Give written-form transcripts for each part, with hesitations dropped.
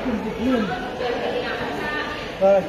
thùng vịt lườn. Rồi,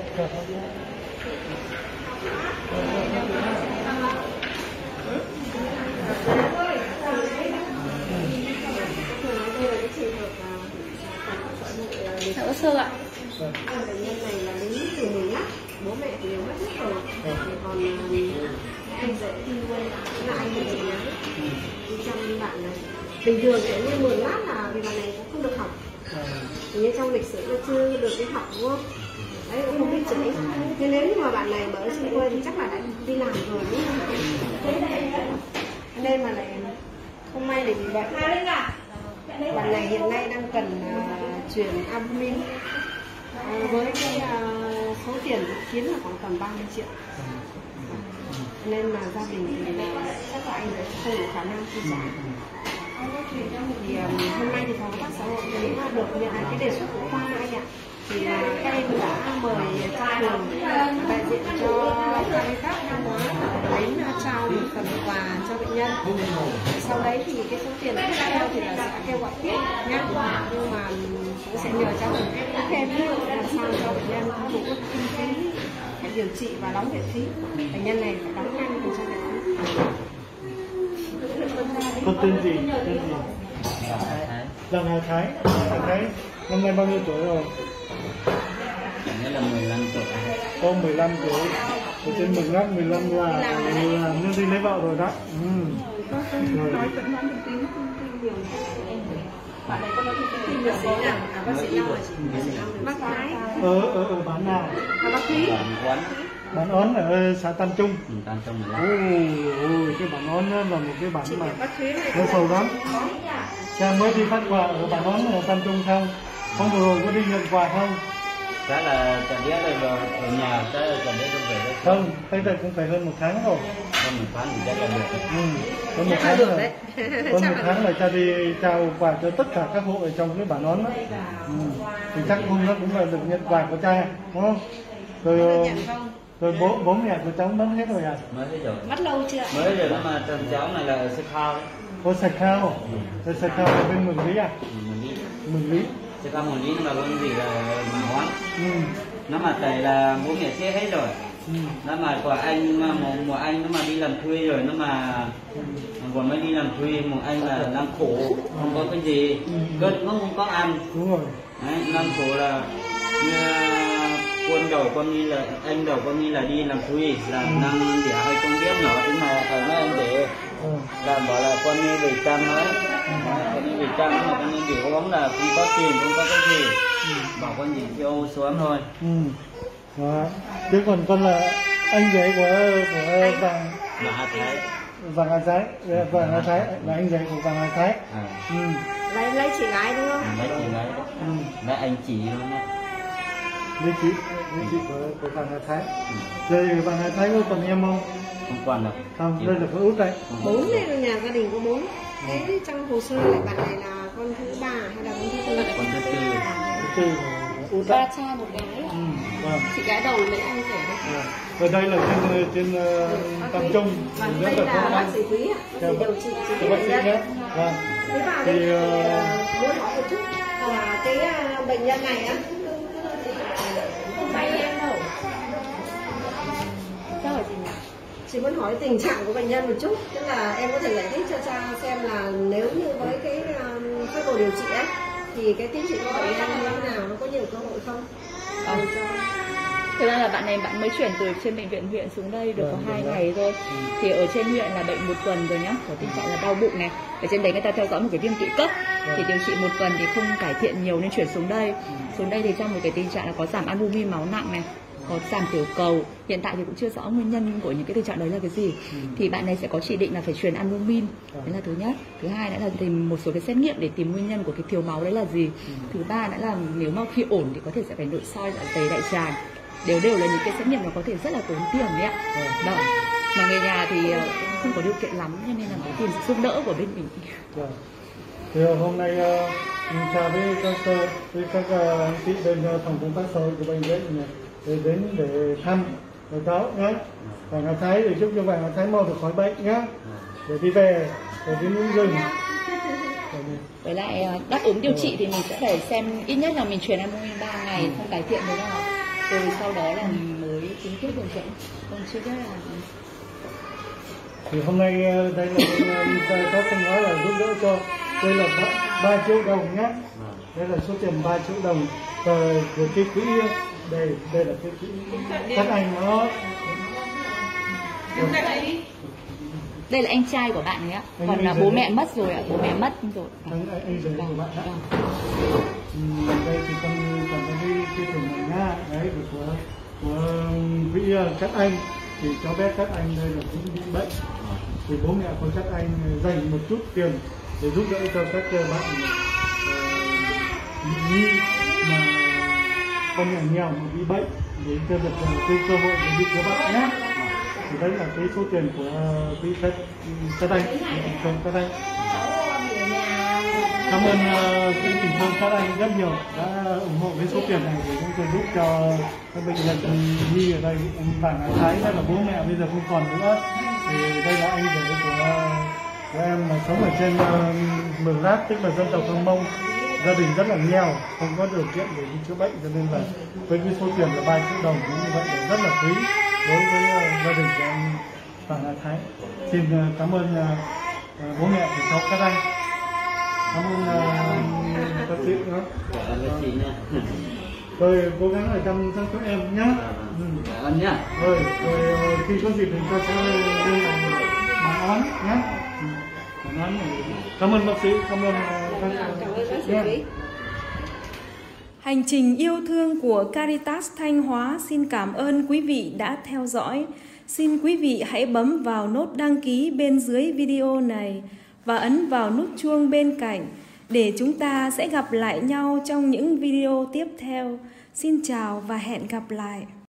Dạ bác Sơ ạ. Bệnh nhân này là đến từ mình á, bố mẹ thì đều mất hết rồi, còn không dễ đi quay là anh chị nhá, đi chăm bạn này. Bình thường sẽ như 10 lát là vì bạn này cũng không được học, như trong lịch sử nó chưa được đi học đúng không? Đấy cũng không biết chữ. Thế nếu như mà bạn này mới xin quay thì chắc là đã đi làm rồi đúng không? Nên mà lại không may để bị bệnh. Bạn này hiện nay đang cần chuyển albumin với cái số tiền kiến là khoảng tầm 30 triệu. Nên là gia đình thì chắc là anh ấy không đủ khả năng chi trả. Thì hôm nay thì phòng công tác xã hội nếu mà được nhận cái đề xuất của khoa anh ạ, thì các em đã mời cha Đường đại diện cho các văn hóa đến trao một phần quà cho bệnh nhân. Sau đấy thì cái số tiền tiếp theo thì là sẽ kêu gọi tiếp nhé, nhưng mà cũng sẽ nhờ cháu thêm làm sao cho bệnh nhân có đủ kinh phí phải điều trị và đóng viện phí. Bệnh nhân này phải đóng 20% viện phí. Có tên gì? Giang Hà Thái. Năm nay bao nhiêu tuổi rồi? Nghĩa là 15 tuổi. Có 15 tuổi. Ở trên 15 là nên đi lấy vợ rồi đó. Rồi. Nói vẫn nói được tiếng nhiều. Bạn này có nói được tiếng bác sĩ nào? Bác sĩ nào hả chị? Bác Thái. Ở bản nào? Bác Thúy. Bản Ón ở xã Tam Trung. Tam Trung là cái bản Ón là một cái bản mà nó sầu lắm. Cha mới đi phát quà ở bản Ón ở Tam Trung không? Hôm vừa rồi có đi nhận quà không? chắc là chẳng biết là ở nhà chắc là chẳng biết không về đấy. Không, thấy đây cũng phải hơn 1 tháng rồi. Hơn 1 tháng thì chắc là được. Hơn 1 tháng rồi. Hơn 1 tháng là cha đi trao quà cho tất cả các hộ ở trong cái bản Ón đó. Thì chắc hôm đó cũng là được nhận quà của cha, đúng không? Rồi bố mẹ của cháu mất hết rồi à? Mới hết rồi. Mất lâu chưa? Mới rồi đó mà cháu này là ở Sài Khao đấy. Có Sài Khao. Sài Khao là bên Mường Lý à? Mường Lý. Sài Khao Mường Lý mà con gì là mà hoán. Nó mà tại là bố mẹ chết hết rồi. Nó mà của anh mà một anh nó mà đi làm thuê rồi nó mà còn mới đi làm thuê một anh là đang khổ không có cái gì cơm cũng không có ăn. Đúng rồi. Đấy, đang khổ là như quân đầu con đi là anh đầu con đi là đi làm thuê là đang để hơi con biết nhỏ nhưng mà ở nơi anh để làm bảo là con đi về chăm ấy, con đi về chăm mà con đi để uống là không có tiền không có cái gì bảo con gì cho xuống thôi. Đó. Chứ còn con là anh rể của Vàng Hà Thái. Vàng Hà Thái là anh rể của Vàng Hà Thái. Lấy chị gái đúng không? Lấy chị gái. Lấy anh chị luôn á. Lấy chị của Vàng Hà Thái. Rồi Vàng Hà Thái có còn em không? Không còn đâu. Không, đây là con út đây. 4 đây là nhà gia đình có 4. Thế trong hồ sơ này bạn này là con thứ 3 hay là con thứ 4? Con thứ 4. Thứ 4 út Ba đấy. cha một gái. Vâng. Chị gái đầu lấy anh kể đây. Ở đây là trên Tam Trung. Đây là bác sĩ Thúy ạ. Điều trị cho bác sĩ nhé. Vâng. Thì muốn hỏi một chút là cái bệnh nhân này á không phải em đâu. Sao hả chị? Chị muốn hỏi tình trạng của bệnh nhân một chút, tức là em có thể giải thích cho cha xem là nếu như với cái phác đồ điều trị ấy thì cái tiến triển của bệnh nhân như thế nào, nó có nhiều cơ hội không? Thực ra là bạn mới chuyển từ trên bệnh viện huyện xuống đây được có 2 ngày thôi. Thì ở trên huyện là bệnh 1 tuần rồi nhá, có tình trạng là đau bụng này. Ở trên đấy người ta theo dõi một cái viêm tụy cấp. Thì điều trị 1 tuần thì không cải thiện nhiều nên chuyển xuống đây. Xuống đây thì trong một cái tình trạng là có giảm albumin máu nặng này, có giảm tiểu cầu. Hiện tại thì cũng chưa rõ nguyên nhân của những cái tình trạng đấy là cái gì. Thì bạn này sẽ có chỉ định là phải truyền albumin. Đấy là thứ nhất. Thứ hai nữa là tìm một số cái xét nghiệm để tìm nguyên nhân của cái thiếu máu đấy là gì. Thứ ba nữa là nếu mà khi ổn thì có thể sẽ phải nội soi dạ dày đại tràng. Đều là những cái xét nghiệm nó có thể rất là tốn tiền đấy ạ. Đó. Mà người nhà thì không có điều kiện lắm cho nên là phải tìm sự giúp đỡ của bên mình. Thì hôm nay mình chào với các anh chị bên phòng công tác xã hội của bệnh viện này đến để thăm và cháu nhé. Vàng Hà Thái để chúc cho Vàng Hà Thái mau được khỏi bệnh nhé. Để đi về, để đi núi rừng. Với lại đáp ứng điều trị thì mình sẽ phải xem ít nhất là mình truyền albumin 3 ngày không cải thiện được nào, rồi sau đó là mình mới tính tiếp đường dẫn. Còn chưa biết là thì hôm nay đây là có không nói là giúp đỡ cho, đây là 3 triệu đồng nhé, đây là số tiền 3 triệu đồng của cái quỹ, đây là cái quỹ các anh nó. Đây là anh trai của bạn ấy ạ, còn là bố mẹ mất rồi ạ, bố mẹ mất rồi. Anh rể của bạn ạ. Đây thì con đi cái thưởng này nha, đấy của quỹ các anh, thì cháu bé các anh đây là cũng bị bệnh, thì bố mẹ của các anh dành một chút tiền để giúp đỡ cho các bạn nhi mà con nhà nghèo mà bị bệnh, để cho được cái cơ hội để đi chữa bệnh nhé. Thì đấy là cái số tiền của quỹ các anh, các anh. Cảm ơn quỹ Tình Thương các anh rất nhiều đã ủng hộ cái số tiền này để chúng tôi giúp cho các bệnh nhân nhi ở đây. Anh Vàng Thái đây là bố mẹ bây giờ không còn nữa, thì đây là anh rể của em mà sống ở trên Mường Lát, tức là dân tộc Hơ Mông, gia đình rất là nghèo, không có điều kiện để đi chữa bệnh, cho nên là với cái số tiền là 3 triệu đồng như vậy là rất là quý đối với gia đình của anh Vàng Thái. Xin cảm ơn bố mẹ của cháu các anh. Cảm ơn bác sĩ nữa. Rồi cố gắng ở chăm sóc các em nhé. Cảm ơn nhá. Rồi khi có dịp thì tôi sẽ đưa bản án nhé. Bản án này. Cảm ơn bác sĩ, cảm ơn bác sĩ. Hành trình yêu thương của Caritas Thanh Hóa xin cảm ơn quý vị đã theo dõi. Xin quý vị hãy bấm vào nút đăng ký bên dưới video này và ấn vào nút chuông bên cạnh để chúng ta sẽ gặp lại nhau trong những video tiếp theo. Xin chào và hẹn gặp lại.